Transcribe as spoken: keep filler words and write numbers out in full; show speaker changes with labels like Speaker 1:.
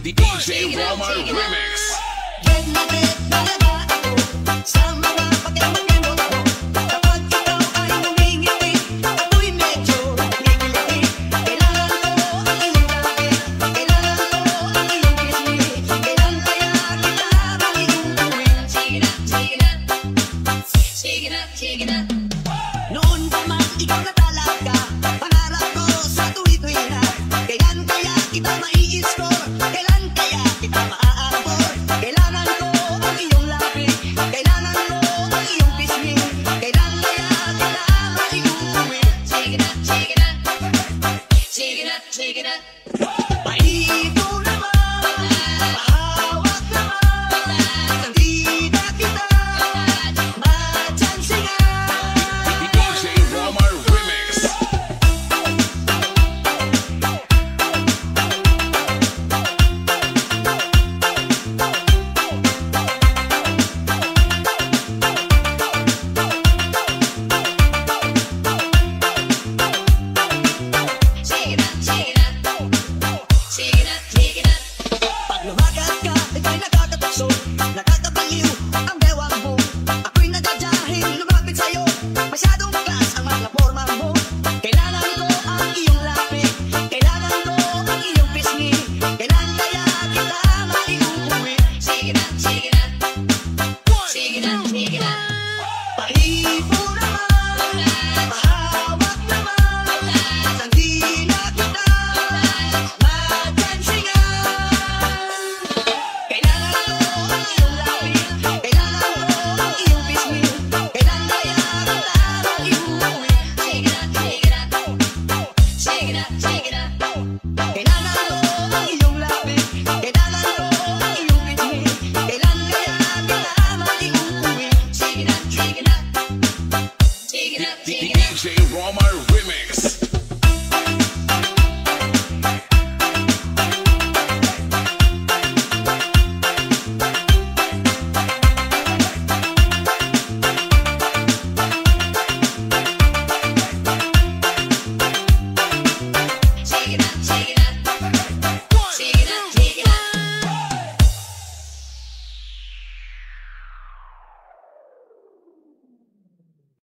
Speaker 1: D J ROMAR Remix.
Speaker 2: Get na get talaga ako sa mga pagkakamagamot mo. Kapag ikaw ay humingiti, ako'y medyo nagigiliti. Kailangan ko ang iyong laki, kailangan ko ang iyong kismi. Kailan kaya kita maiuuwin? Sige na, sige na, sige na, sige na. Noon pa man ikaw na talaga, pangarap ko sa tuwi-tuwi na. Kailan kaya kita mai-score? Kailan kaya kita maaabot? Kailangan ko ang iyong lapit, kailangan ko ang iyong pisngi. Kailan kaya kita maiuuwi? Sige na, sige na, sige na, sige na. Paibo naman, mahawak naman, hindi na kita matsansingan.
Speaker 1: D J ROMAR Remix.
Speaker 2: Sige na, sige na, sige na, sige na. Pag lumagat ka, ika'y nakakatukso, nakakabaliw ang bewang mo. Ako'y nadadahil lumapit sa'yo, masyadong class ang mga forma mo. Kailangan ko ang iyong lapit, kailangan ko ang iyong pisngi. Kailan kaya kita maiuuwi? Sige na, sige na, sige na, sige na. Paibo naman, mahawak naman, hindi na kita matsansingan. Kailangan ko ang iyong lapit, kailangan ko ang iyong pisngi. Kailan kaya kita maiuuwi? Sige na, sige na, sige na, sige na. Kailangan ko ang iyong lapit, kailangan ko ang iyong pisngi. Kailan kaya kita maiuuwi? Sige na, sige na, sige na, sige na.
Speaker 1: D J ROMAR Remix.